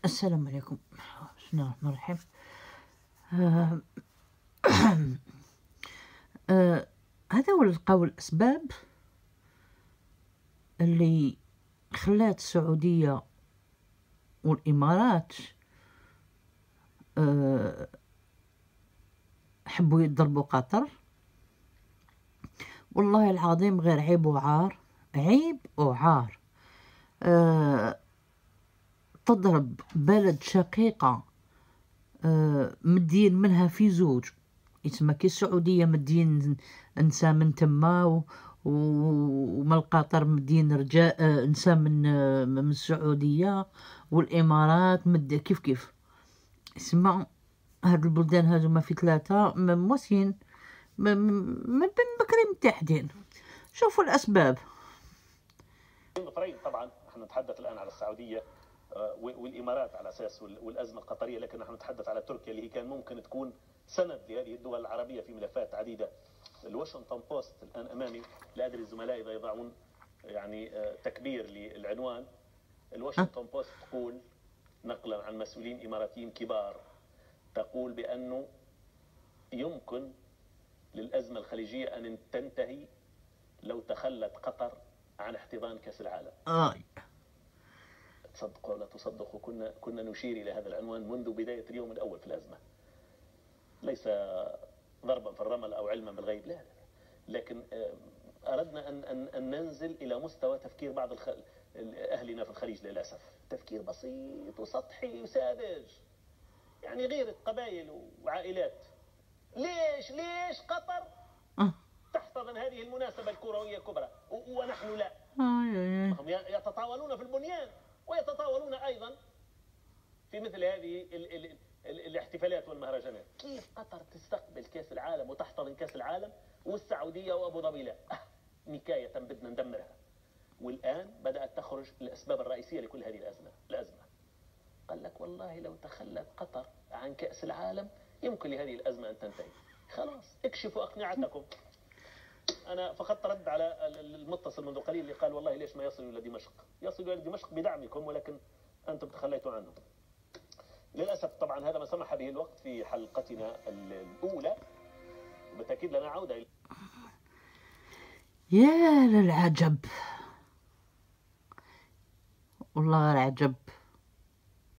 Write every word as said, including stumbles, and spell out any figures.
السلام عليكم. بسم الله الرحمن الرحيم. آه آه هذا هو لقاو الأسباب اللي خلات السعودية والإمارات آه حبوا يضربوا قطر. والله العظيم غير عيب وعار، عيب وعار. آه تضرب بلد شقيقة، آه مدين منها في زوج، يتسمى كي السعودية مدين نساء من تما، ومن القطر مدين رجال آه نساء من آه من السعودية، والإمارات مد كيف كيف. يسمى هاد البلدان هادو ما في ثلاثة مواسين من بكري متحدين. شوفوا الأسباب. طبعا احنا نتحدث الآن على السعودية والإمارات على أساس والأزمة القطرية، لكن نحن نتحدث على تركيا اللي هي كان ممكن تكون سند لهذه الدول العربية في ملفات عديدة. الواشنطن بوست الآن أمامي، لا أدري الزملاء إذا يضعون يعني تكبير للعنوان. الواشنطن بوست تقول نقلا عن مسؤولين إماراتيين كبار، تقول بأنه يمكن للأزمة الخليجية أن تنتهي لو تخلت قطر عن احتضان كأس العالم. آه. تصدقوا ولا تصدقوا، كنا كنا نشير إلى هذا العنوان منذ بداية اليوم الأول في الأزمة. ليس ضربا في الرمل أو علما بالغيب، لا لا، لكن أردنا أن أن أن ننزل إلى مستوى تفكير بعض الخ... أهلنا في الخليج. للأسف تفكير بسيط وسطحي وساذج، يعني غير قبائل وعائلات. ليش ليش قطر تحتضن هذه المناسبة الكروية الكبرى ونحن لا؟ هم يتطاولون في البنيان ويتطاولون أيضا في مثل هذه ال ال ال الاحتفالات والمهرجانات. كيف قطر تستقبل كأس العالم وتحتضن كأس العالم والسعودية وأبو ظبي لا؟ نكاية بدنا ندمرها. والآن بدأت تخرج الأسباب الرئيسية لكل هذه الأزمة الأزمة قال لك والله لو تخلت قطر عن كأس العالم يمكن لهذه الأزمة أن تنتهي. خلاص اكشفوا أقنعتكم. أنا فقط رد على المتصل منذ قليل اللي قال والله ليش ما يصلوا إلى دمشق؟ يصلوا إلى دمشق بدعمكم، ولكن أنتم تخليتوا عنه. للأسف طبعا هذا ما سمح به الوقت في حلقتنا الأولى، وبالتأكيد لنا عودة إلى يا للعجب، والله العجب.